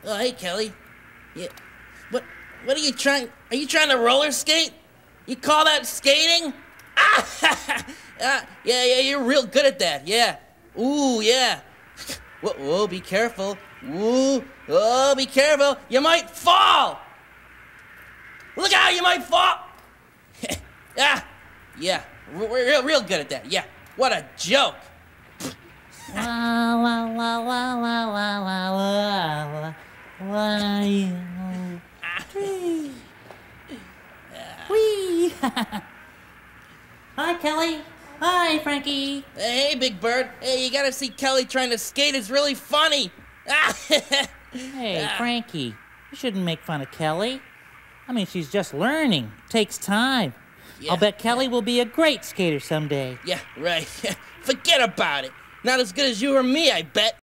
Oh, hey, Kelly. Yeah. What? What are you trying? Are you trying to roller skate? You call that skating? Ah! Yeah, you're real good at that. Yeah. Ooh, yeah. Whoa, whoa, be careful. Ooh, oh, be careful. You might fall. Look out, you might fall. Ah, yeah. We're real good at that. Yeah. What a joke. La la la la la la la la la. Whee! Hi, Kelly. Hi, Frankie. Hey, Big Bird. Hey, you gotta see Kelly trying to skate. It's really funny. Hey, Frankie. You shouldn't make fun of Kelly. I mean, she's just learning. Takes time. Yeah, I'll bet Kelly will be a great skater someday. Yeah, right. Forget about it. Not as good as you or me, I bet.